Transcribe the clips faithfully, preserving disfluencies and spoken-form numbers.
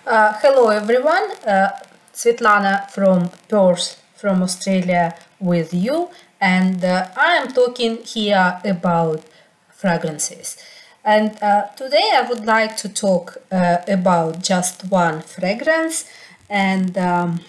Uh, hello everyone, uh, Svetlana from Perth, from Australia with you, and uh, I am talking here about fragrances. And uh, today I would like to talk uh, about just one fragrance and um,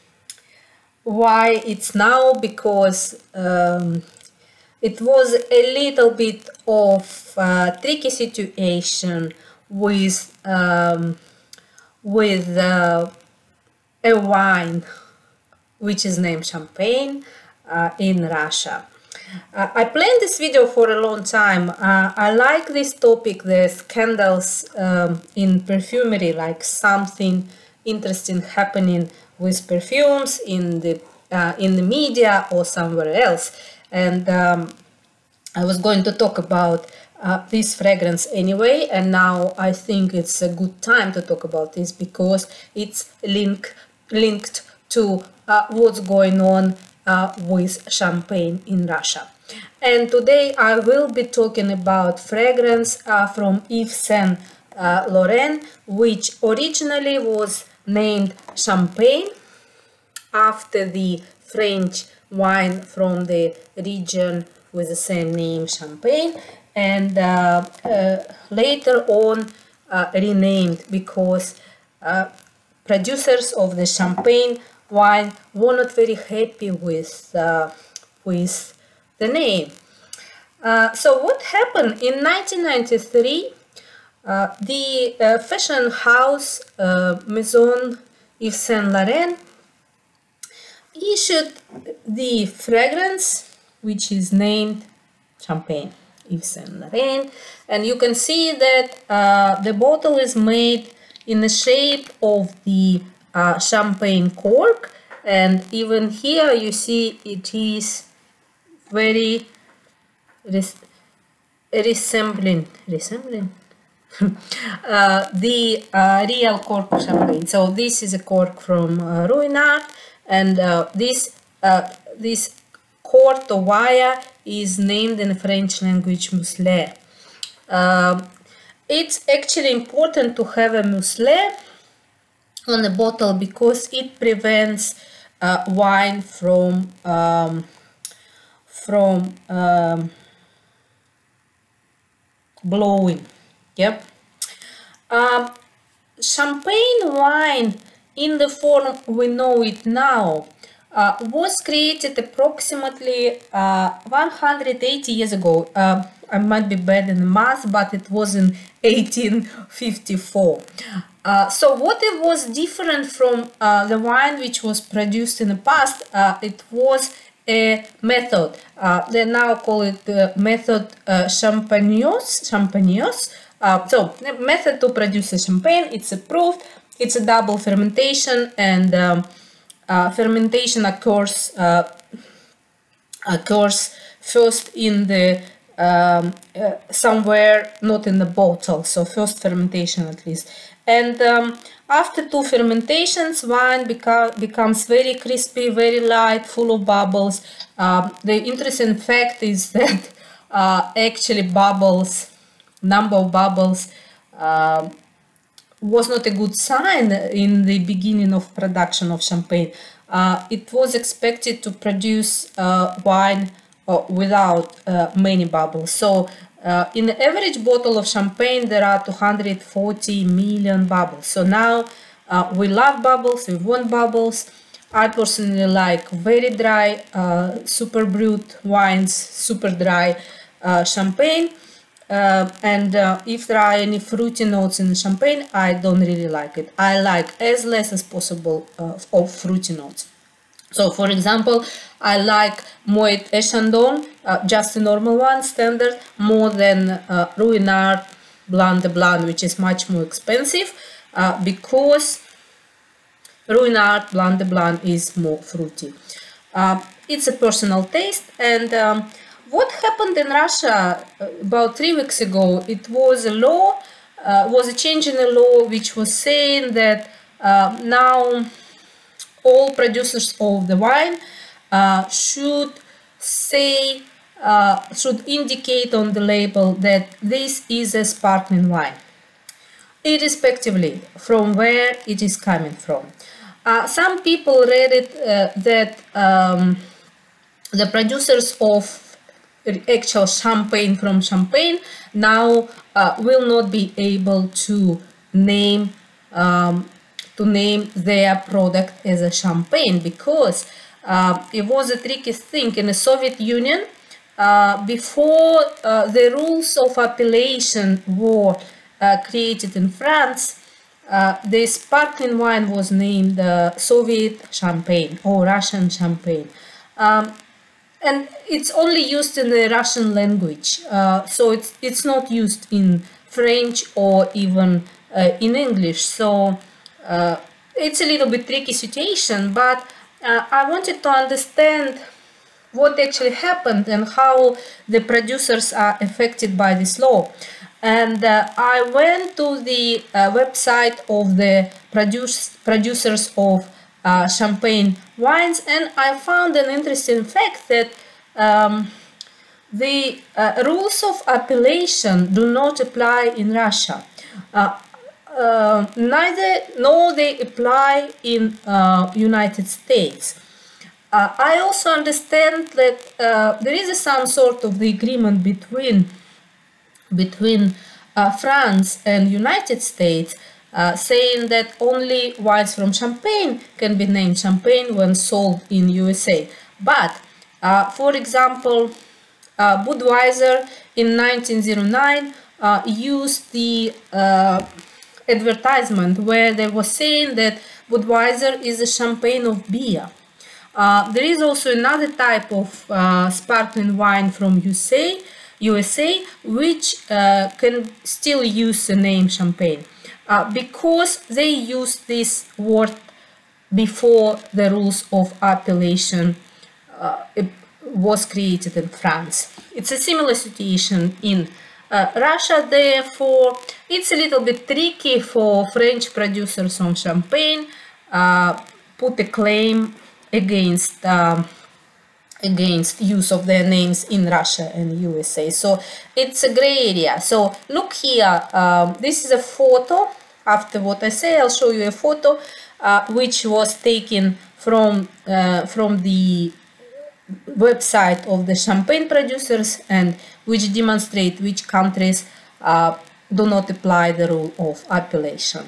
why it's now, because um, it was a little bit of a tricky situation with um, with uh, a wine which is named Champagne uh, in Russia. Uh, I planned this video for a long time. Uh, I like this topic, the scandals um, in perfumery, like something interesting happening with perfumes in the uh, in the media or somewhere else. And um, I was going to talk about uh, this fragrance anyway, and now I think it's a good time to talk about this because it's link, linked to uh, what's going on uh, with champagne in Russia. And today I will be talking about fragrance uh, from Yves Saint uh, Laurent, which originally was named Champagne after the French wine from the region with the same name, Champagne, and uh, uh, later on uh, renamed because uh, producers of the Champagne wine were not very happy with, uh, with the name. Uh, so what happened in nineteen ninety-three? Uh, the uh, fashion house uh, Maison Yves Saint Laurent issued the fragrance which is named Champagne Yves Saint Laurent, and you can see that uh, the bottle is made in the shape of the uh, champagne cork, and even here you see it is very res resembling resembling uh, the uh, real cork of champagne. So this is a cork from uh, Ruinart, and uh, this uh, this cord or wire is named in the French language muselet. Um, it's actually important to have a muselet on the bottle because it prevents uh, wine from um, from um, blowing. Yep. Um, champagne wine in the form we know it now uh, was created approximately uh, one hundred eighty years ago. Uh, I might be bad in math, but it was in eighteen fifty-four. Uh, so what it was different from uh, the wine which was produced in the past, uh, it was a method. Uh, they now call it the method uh, Champagnos. Champagnos. Uh, so the method to produce a champagne, it's approved. It's a double fermentation, and um, uh, fermentation occurs uh, occurs first in the um, uh, somewhere, not in the bottle. So first fermentation at least, and um, after two fermentations, wine beca becomes very crispy, very light, full of bubbles. Uh, the interesting fact is that uh, actually bubbles, number of bubbles. Uh, was not a good sign in the beginning of production of champagne. Uh, it was expected to produce uh, wine uh, without uh, many bubbles. So uh, in the average bottle of champagne there are two hundred forty million bubbles. So now uh, we love bubbles, we want bubbles. I personally like very dry, uh, super brut wines, super dry uh, champagne. Uh, and uh, if there are any fruity notes in the champagne, I don't really like it. I like as less as possible uh, of fruity notes. So, for example, I like Moet et Chandon, uh, just a normal one, standard, more than uh, Ruinart Blanc de Blanc, which is much more expensive, uh, because Ruinart Blanc de Blanc is more fruity. Uh, it's a personal taste, and um, what happened in Russia about three weeks ago, it was a law, uh, was a change in the law which was saying that uh, now all producers of the wine uh, should say, uh, should indicate on the label that this is a sparkling wine. irrespectively from where it is coming from. Uh, some people read it uh, that um, the producers of actual champagne from Champagne now uh, will not be able to name um, to name their product as a champagne, because uh, it was a tricky thing in the Soviet Union. Uh, before uh, the rules of appellation were uh, created in France, uh, the sparkling wine was named uh, Soviet champagne or Russian champagne. Um, and it's only used in the Russian language, uh, so it's, it's not used in French or even uh, in English. So uh, it's a little bit tricky situation, but uh, I wanted to understand what actually happened and how the producers are affected by this law. And uh, I went to the uh, website of the produce, producers of uh, champagne wines, and I found an interesting fact that um, the uh, rules of appellation do not apply in Russia. Uh, uh, neither, nor they apply in uh, United States. Uh, I also understand that uh, there is a, some sort of the agreement between between uh, France and United States, uh, saying that only wines from Champagne can be named Champagne when sold in U S A. But, uh, for example, uh, Budweiser in nineteen oh nine uh, used the uh, advertisement where they were saying that Budweiser is a champagne of beer. Uh, there is also another type of uh, sparkling wine from U S A, U S A which uh, can still use the name champagne uh, because they use this word before the rules of appellation uh, was created in France. It's a similar situation in uh, Russia, therefore it's a little bit tricky for French producers on champagne uh, put a claim against um, against use of their names in Russia and U S A. So it's a gray area. So look here, um, this is a photo. After what I say, I'll show you a photo uh, which was taken from uh, from the website of the champagne producers and which demonstrate which countries uh, do not apply the rule of appellation.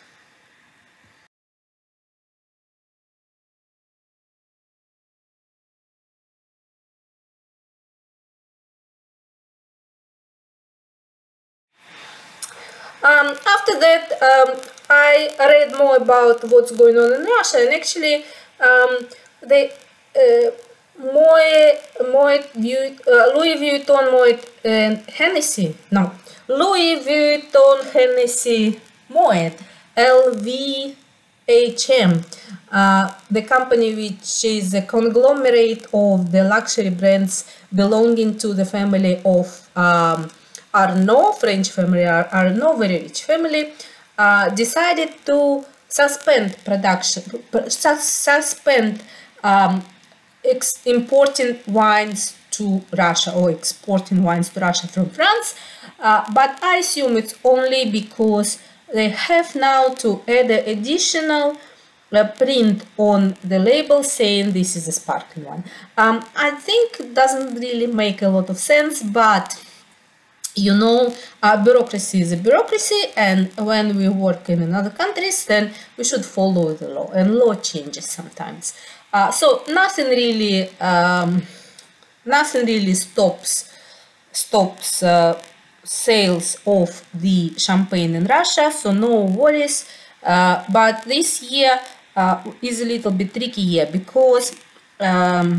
Um, after that, um, I read more about what's going on in Russia, and actually, um, the uh, Moet, Moet, uh, Louis Vuitton Moet and Hennessy, no, Louis Vuitton Hennessy Moet, L V H M, uh, the company which is a conglomerate of the luxury brands belonging to the family of um, Arnault, French family Arnault, very rich family, uh, decided to suspend production, suspend um, importing wines to Russia or exporting wines to Russia from France. Uh, but I assume it's only because they have now to add an additional uh, print on the label saying this is a sparkling wine. Um, I think it doesn't really make a lot of sense, but you know, uh, bureaucracy is a bureaucracy, and when we work in other countries, then we should follow the law, and law changes sometimes. Uh, so nothing really, um, nothing really stops stops uh, sales of the champagne in Russia. So no worries. Uh, but this year uh, is a little bit tricky year because um,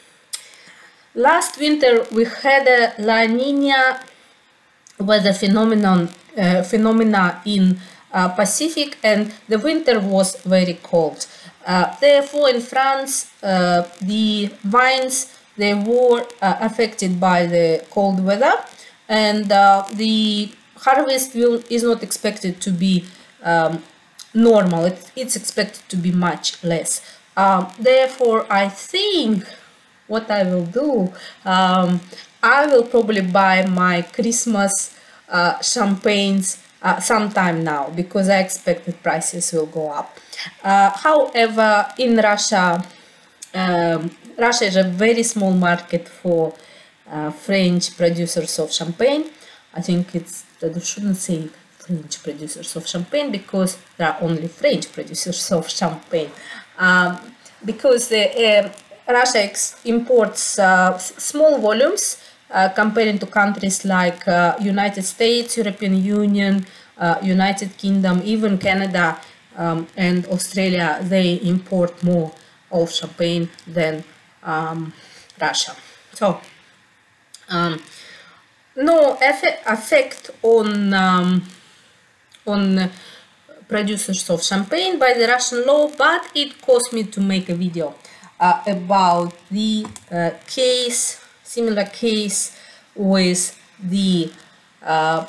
last winter we had a La Nina weather phenomenon uh, phenomena in uh, Pacific, and the winter was very cold. Uh, therefore, in France, uh, the vines they were uh, affected by the cold weather, and uh, the harvest will is not expected to be um, normal. It, it's expected to be much less. Um, therefore, I think what I will do, um, I will probably buy my Christmas uh, champagnes uh, sometime now, because I expect that prices will go up. Uh, however, in Russia, um, Russia is a very small market for uh, French producers of champagne. I think it's, I shouldn't say French producers of champagne, because there are only French producers of champagne. Um, because the, uh, Russia ex imports uh, small volumes uh, comparing to countries like uh, United States, European Union, uh, United Kingdom, even Canada um, and Australia. They import more of champagne than um, Russia. So um, no effect, effect on um, on producers of champagne by the Russian law, but it caused me to make a video uh, about the uh, case, similar case with the uh,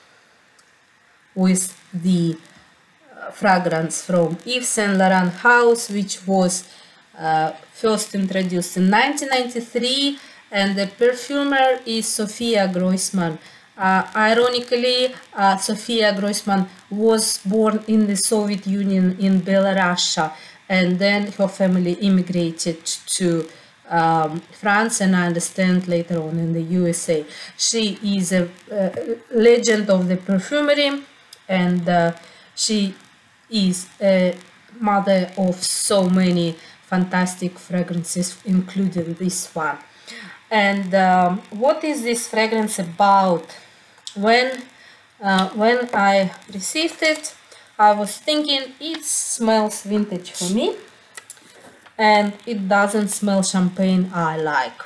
with the uh, fragrance from Yves Saint Laurent house, which was uh, first introduced in nineteen ninety-three, and the perfumer is Sofia Groisman. Uh, ironically, uh, Sofia Groisman was born in the Soviet Union in Belarus, and then her family immigrated to um, France, and I understand later on in the U S A. She is a, a legend of the perfumery, and uh, she is a mother of so many fantastic fragrances, including this one. And um, what is this fragrance about? When uh, when I received it, I was thinking it smells vintage for me, and it doesn't smell champagne I like.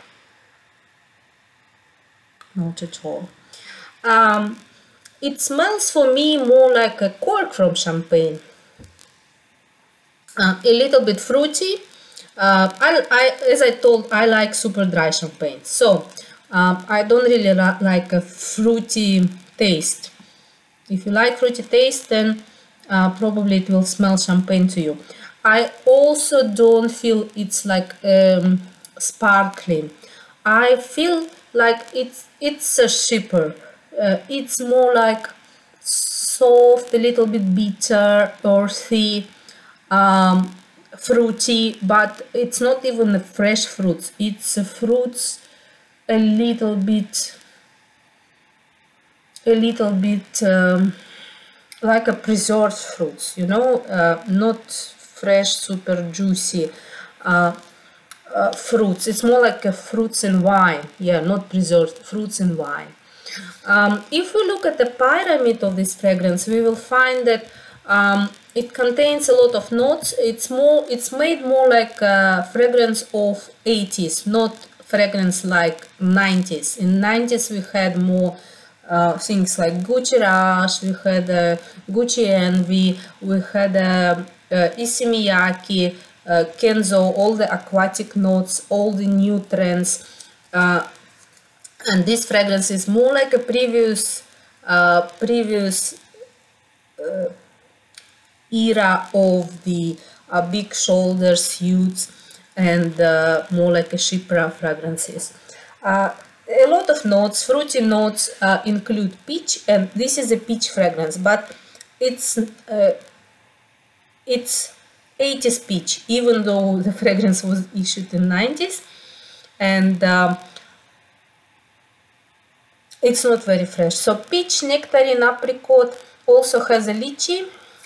Not at all. Um, it smells for me more like a cork from champagne. Uh, a little bit fruity. Uh, I, I, as I told, I like super dry champagne, so um, I don't really like a fruity taste. If you like fruity taste, then uh, probably it will smell champagne to you. I also don't feel it's like um, sparkling. I feel like it's it's a shipper. Uh, it's more like soft, a little bit bitter, earthy, um, fruity, but it's not even a fresh fruits. It's a fruits a little bit, a little bit um, like a preserved fruits, you know, uh, not fresh, super juicy uh, uh, fruits. It's more like a fruits and wine. Yeah, not preserved, fruits and wine. Um, if we look at the pyramid of this fragrance, we will find that um, it contains a lot of notes. It's more, it's made more like a fragrance of eighties, not fragrance like nineties. In nineties we had more uh, things like Gucci Rush, we had uh, Gucci Envy, we had uh, uh, Issey Miyake, uh, Kenzo, all the aquatic notes, all the new trends. Uh, and this fragrance is more like a previous uh, previous uh, era of the uh, big shoulder suits, and uh, more like a Chypre fragrances. Uh, a lot of notes, fruity notes uh, include peach, and this is a peach fragrance, but it's uh, it's eighties peach, even though the fragrance was issued in nineties, and um, it's not very fresh. So peach, nectarine, apricot, also has a lychee,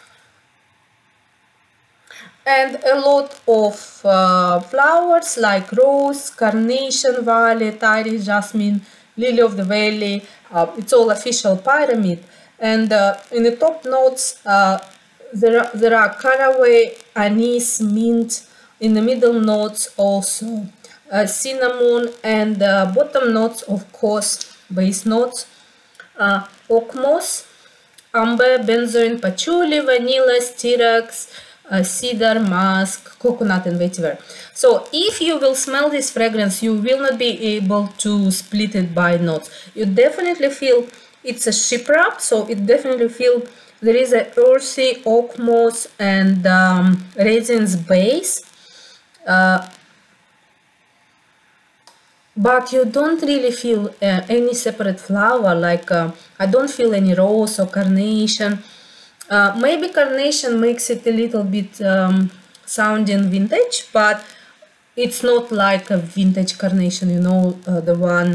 and a lot of uh, flowers like rose, carnation, violet, iris, jasmine, lily of the valley. Uh, it's all official pyramid. And uh, in the top notes, uh, there, are, there are caraway, anise, mint. In the middle notes also uh, cinnamon, and uh, bottom notes, of course, base notes, uh, oak moss, amber, benzoin, patchouli, vanilla, styrax, uh, cedar, musk, coconut, and vetiver. So if you will smell this fragrance, you will not be able to split it by notes. You definitely feel it's a Chypre, so it definitely feel there is a earthy oak moss and um, raisins base. Uh, but you don't really feel uh, any separate flower. Like uh, I don't feel any rose or carnation. Uh, maybe carnation makes it a little bit um, sounding vintage, but it's not like a vintage carnation, you know, uh, the one,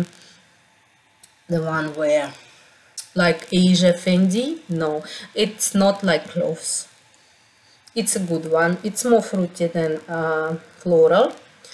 the one where, like Asia Fendi. No, it's not like cloves. It's a good one. It's more fruity than uh, floral.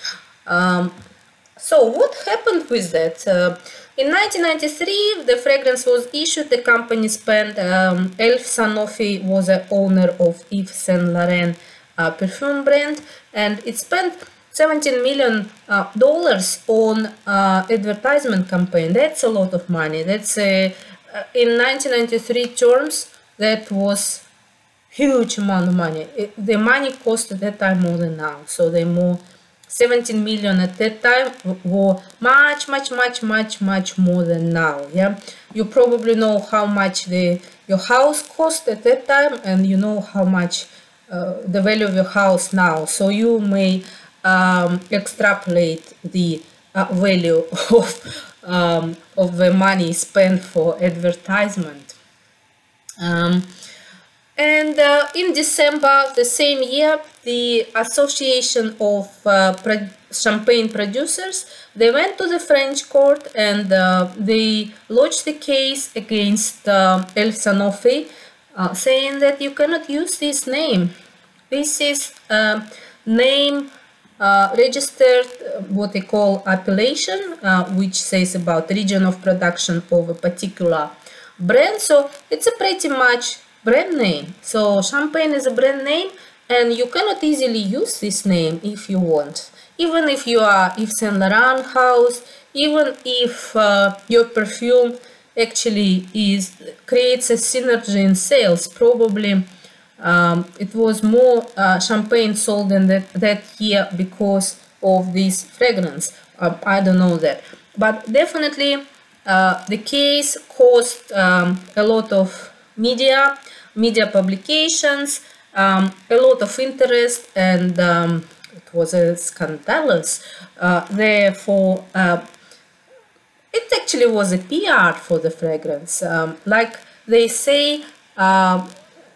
Um, so what happened with that? Uh, in nineteen ninety-three, the fragrance was issued. The company spent. Um, Elf Sanofi was the owner of Yves Saint Laurent uh, perfume brand, and it spent seventeen million dollars uh, on uh, advertisement campaign. That's a lot of money. That's a, uh, in nineteen ninety-three terms, that was huge amount of money. It, the money cost at that time more than now. So they more seventeen million at that time were much, much, much, much, much more than now. Yeah, you probably know how much the your house cost at that time, and you know how much uh, the value of your house now. So you may um, extrapolate the uh, value of um, of the money spent for advertisement. Um, And uh, in December the same year, the Association of uh, Pro Champagne Producers, they went to the French court and uh, they lodged the case against uh, Elf Sanofi, uh, saying that you cannot use this name. This is a name uh, registered, uh, what they call appellation, uh, which says about region of production of a particular brand. So it's a pretty much brand name. So champagne is a brand name, and you cannot easily use this name if you want. Even if you are Yves Saint Laurent house, even if uh, your perfume actually is creates a synergy in sales, probably um, it was more uh, champagne sold in that, that year because of this fragrance. Uh, I don't know that, but definitely uh, the case caused um, a lot of media media publications, um, a lot of interest, and um, it was a scandalous. Uh, therefore, uh, it actually was a P R for the fragrance. Um, like they say, uh,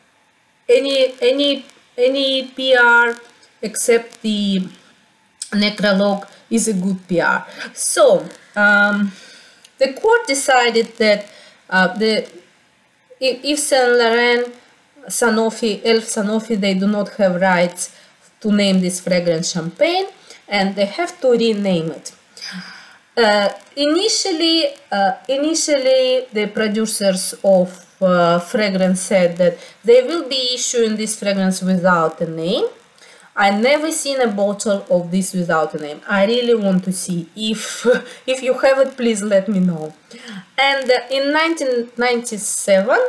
any any any P R except the necrolog is a good P R. So um, the court decided that uh, the Yves Saint Laurent, Sanofi, Elf Sanofi, they do not have rights to name this fragrance champagne, and they have to rename it. Uh, initially, uh, initially, the producers of uh, fragrance said that they will be issuing this fragrance without a name. I never seen a bottle of this without a name. I really want to see. If if you have it, please let me know. And uh, in nineteen ninety-seven,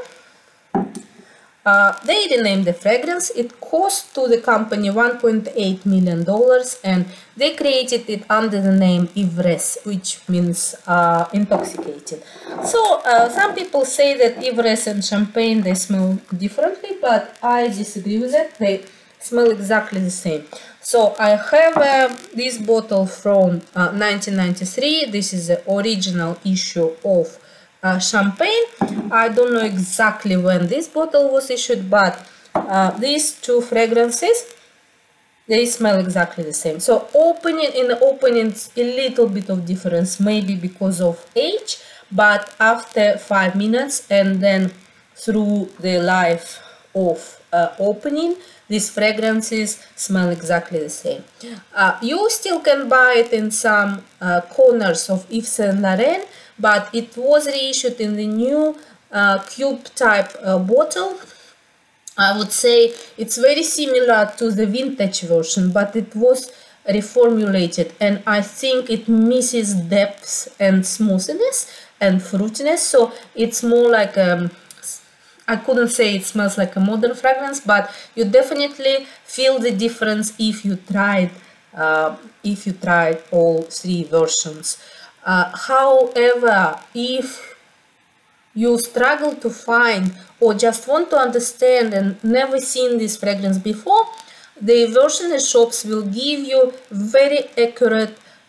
uh, they renamed the fragrance. It cost to the company one point eight million dollars, and they created it under the name Ivresse, which means uh, intoxicated. So uh, some people say that Ivresse and champagne, they smell differently, but I disagree with that. They smell exactly the same. So I have uh, this bottle from uh, nineteen ninety-three. This is the original issue of uh, champagne. I don't know exactly when this bottle was issued, but uh, these two fragrances, they smell exactly the same. So opening, in the opening, a little bit of difference, maybe because of age, but after five minutes and then through the life of uh, opening, these fragrances smell exactly the same. Uh, you still can buy it in some uh, corners of Yves Saint Laurent, but it was reissued in the new uh, cube type uh, bottle. I would say it's very similar to the vintage version, but it was reformulated, and I think it misses depth and smoothness and fruitiness. So it's more like um, I couldn't say it smells like a modern fragrance, but you definitely feel the difference if you tried uh, if you tried all three versions. Uh, however, if you struggle to find or just want to understand and never seen this fragrance before, the version shops will give you very accurate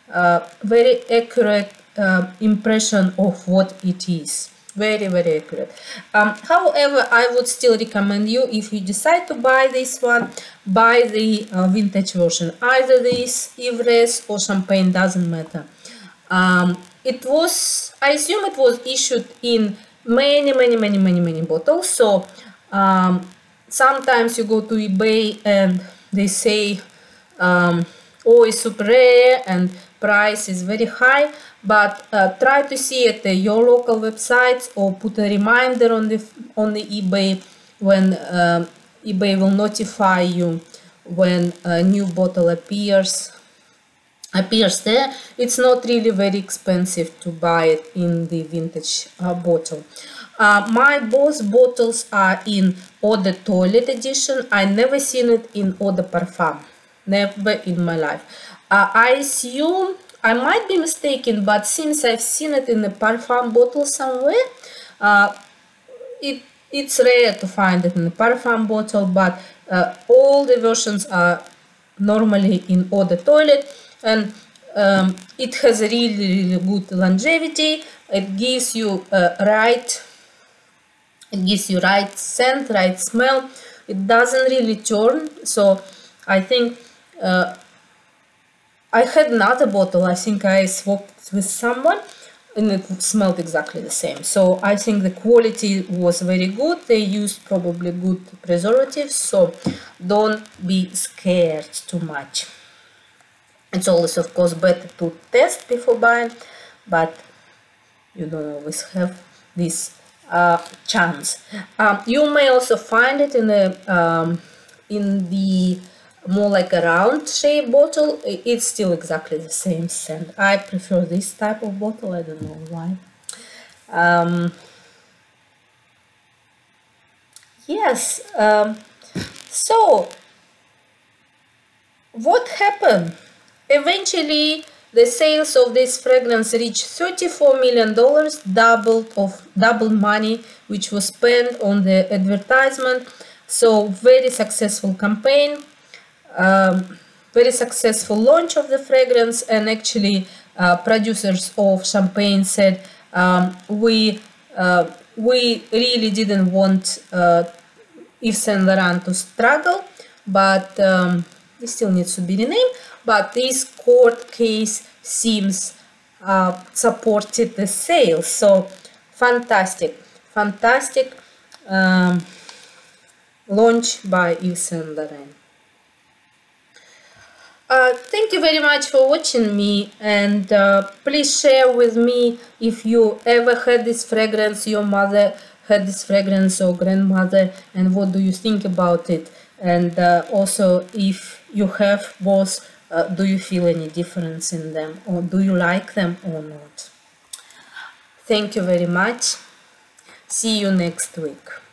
uh, very accurate uh, impression of what it is. Very, very accurate. Um, however, I would still recommend you, if you decide to buy this one, buy the uh, vintage version. Either this Ivres or Champagne, doesn't matter. Um, it was, I assume it was issued in many, many, many, many, many bottles. So um, sometimes you go to eBay and they say, um, oh, it's super rare and price is very high, but uh, try to see at uh, your local websites, or put a reminder on the on the eBay when uh, eBay will notify you when a new bottle appears appears there. It's not really very expensive to buy it in the vintage uh, bottle. Uh, my both bottles are in Eau de Toilette edition. I never seen it in Eau de Parfum. Never in my life. Uh, I assume, I might be mistaken, but since I've seen it in a parfum bottle somewhere, uh, it it's rare to find it in a parfum bottle, but uh, all the versions are normally in Eau de Toilette, and um, it has a really, really good longevity. It gives you uh, right, it gives you right scent, right smell. It doesn't really turn, so I think uh, I had another bottle, I think I swapped with someone, and it smelled exactly the same. So I think the quality was very good. They used probably good preservatives, so don't be scared too much. It's always, of course, better to test before buying, but you don't always have this uh, chance. Um, you may also find it in the um, in the more like a round shape bottle. It's still exactly the same scent. I prefer this type of bottle. I don't know why. Um, yes. Um, so what happened? Eventually, the sales of this fragrance reached thirty-four million dollars, double of double money which was spent on the advertisement. So very successful campaign. Um, very successful launch of the fragrance, and actually uh, producers of Champagne said um, we uh, we really didn't want uh, Yves Saint Laurent to struggle, but um, it still needs to be renamed. But this court case seems uh, supported the sales, so fantastic, fantastic um, launch by Yves Saint Laurent. Uh, thank you very much for watching me, and uh, please share with me if you ever had this fragrance, your mother had this fragrance, or grandmother, and what do you think about it. And uh, also, if you have both, uh, do you feel any difference in them, or do you like them or not? Thank you very much. See you next week.